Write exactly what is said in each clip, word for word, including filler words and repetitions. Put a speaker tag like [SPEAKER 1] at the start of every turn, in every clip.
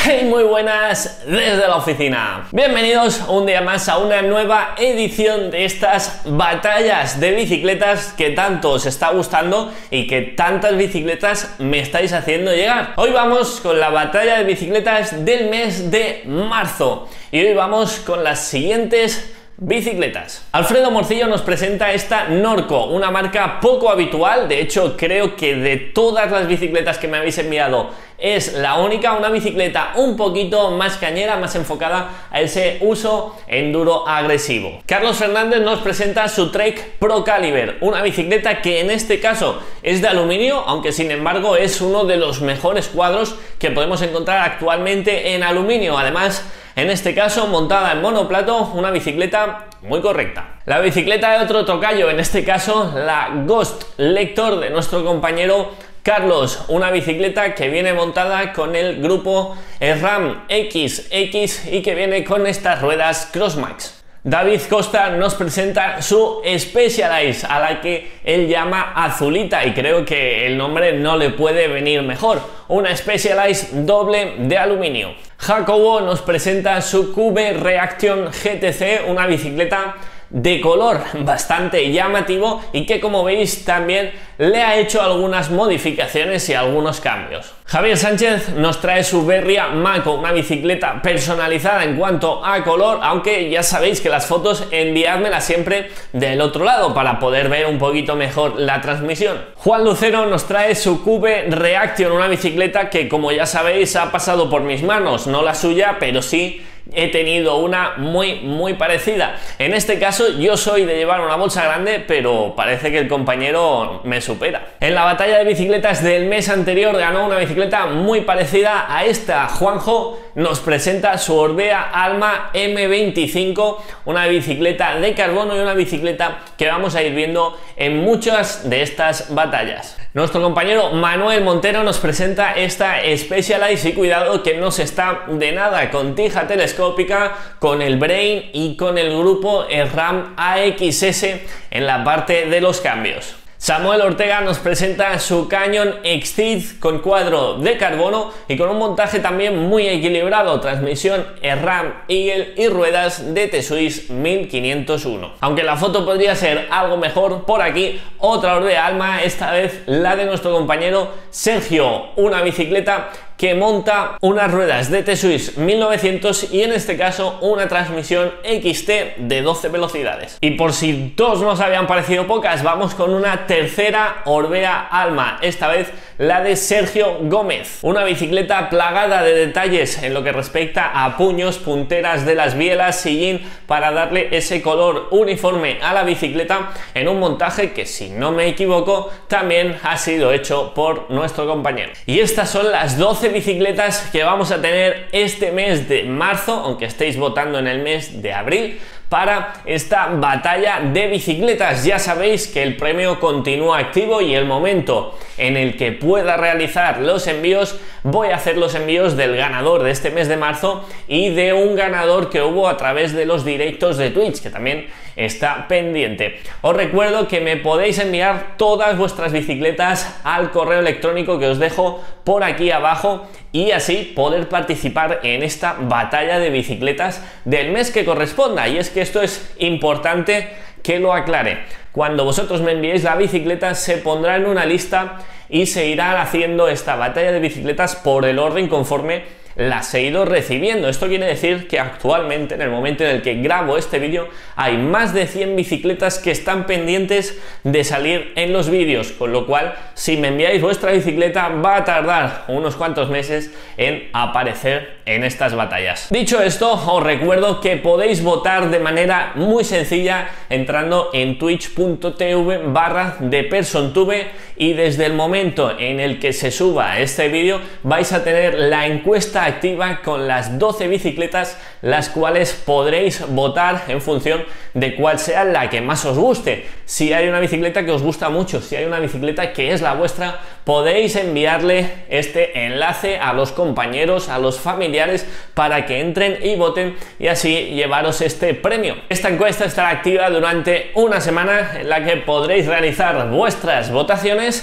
[SPEAKER 1] Hey, muy buenas desde la oficina. Bienvenidos un día más a una nueva edición de estas batallas de bicicletas que tanto os está gustando y que tantas bicicletas me estáis haciendo llegar. Hoy vamos con la batalla de bicicletas del mes de marzo y hoy vamos con las siguientes bicicletas. Alfredo Morcillo nos presenta esta Norco, una marca poco habitual. De hecho, creo que de todas las bicicletas que me habéis enviado es la única, una bicicleta un poquito más cañera, más enfocada a ese uso enduro agresivo. Carlos Fernández nos presenta su Trek Pro Caliber, una bicicleta que en este caso es de aluminio, aunque sin embargo es uno de los mejores cuadros que podemos encontrar actualmente en aluminio. Además, en este caso montada en monoplato, una bicicleta muy correcta. La bicicleta de otro tocayo, en este caso la Ghost Lector de nuestro compañero Carlos, una bicicleta que viene montada con el grupo SRAM X X y que viene con estas ruedas Crossmax. David Costa nos presenta su Specialized, a la que él llama Azulita, y creo que el nombre no le puede venir mejor, una Specialized doble de aluminio. Jacobo nos presenta su Cube Reaction G T C, una bicicleta de color bastante llamativo y que, como veis, también le ha hecho algunas modificaciones y algunos cambios. Javier Sánchez nos trae su Berria Mako, una bicicleta personalizada en cuanto a color, aunque ya sabéis que las fotos enviádmelas siempre del otro lado para poder ver un poquito mejor la transmisión. Juan Lucero nos trae su Cube Reaction, una bicicleta que, como ya sabéis, ha pasado por mis manos, no la suya, pero sí he tenido una muy muy parecida. En este caso yo soy de llevar una bolsa grande, pero parece que el compañero me supera. En la batalla de bicicletas del mes anterior ganó una bicicleta muy parecida a esta. Juanjo nos presenta su Orbea Alma M veinticinco, una bicicleta de carbono y una bicicleta que vamos a ir viendo en muchas de estas batallas. Nuestro compañero Manuel Montero nos presenta esta Specialized y cuidado que no se está de nada, con tija telescópica, con el Brain y con el grupo SRAM A X S en la parte de los cambios. Samuel Ortega nos presenta su Canyon Exceed con cuadro de carbono y con un montaje también muy equilibrado, transmisión SRAM Eagle y ruedas de T-Swiss mil quinientos uno. Aunque la foto podría ser algo mejor, por aquí otra Orbea Alma, esta vez la de nuestro compañero Sergio, una bicicleta que monta unas ruedas de T-Swiss mil novecientos y en este caso una transmisión X T de doce velocidades. Y por si dos nos habían parecido pocas, vamos con una tercera Orbea Alma, esta vez la de Sergio Gómez, una bicicleta plagada de detalles en lo que respecta a puños, punteras de las bielas, sillín, para darle ese color uniforme a la bicicleta en un montaje que, si no me equivoco, también ha sido hecho por nuestro compañero. Y estas son las doce bicicletas que vamos a tener este mes de marzo, aunque estéis votando en el mes de abril, para esta batalla de bicicletas. Ya sabéis que el premio continúa activo y el momento en el que pueda realizar los envíos, voy a hacer los envíos del ganador de este mes de marzo y de un ganador que hubo a través de los directos de Twitch, que también está pendiente. Os recuerdo que me podéis enviar todas vuestras bicicletas al correo electrónico que os dejo por aquí abajo y así poder participar en esta batalla de bicicletas del mes que corresponda. Y es que esto es importante que lo aclare. Cuando vosotros me enviéis la bicicleta, se pondrá en una lista y se irá haciendo esta batalla de bicicletas por el orden conforme las he ido recibiendo. Esto quiere decir que actualmente, en el momento en el que grabo este vídeo, hay más de cien bicicletas que están pendientes de salir en los vídeos, con lo cual, si me enviáis vuestra bicicleta, va a tardar unos cuantos meses en aparecer en estas batallas. Dicho esto, os recuerdo que podéis votar de manera muy sencilla entrando en twitch punto tv barra depersontube, y desde el momento en el que se suba este vídeo vais a tener la encuesta activa con las doce bicicletas, las cuales podréis votar en función de cuál sea la que más os guste. Si hay una bicicleta que os gusta mucho, si hay una bicicleta que es la vuestra, podéis enviarle este enlace a los compañeros, a los familiares, para que entren y voten y así llevaros este premio. Esta encuesta estará activa durante una semana en la que podréis realizar vuestras votaciones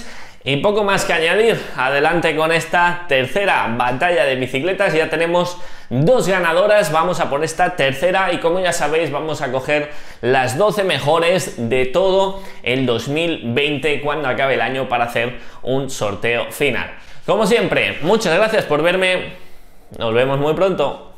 [SPEAKER 1] Y poco más que añadir, adelante con esta tercera batalla de bicicletas. Ya tenemos dos ganadoras, vamos a por esta tercera y como ya sabéis vamos a coger las doce mejores de todo el dos mil veinte cuando acabe el año para hacer un sorteo final. Como siempre, muchas gracias por verme, nos vemos muy pronto.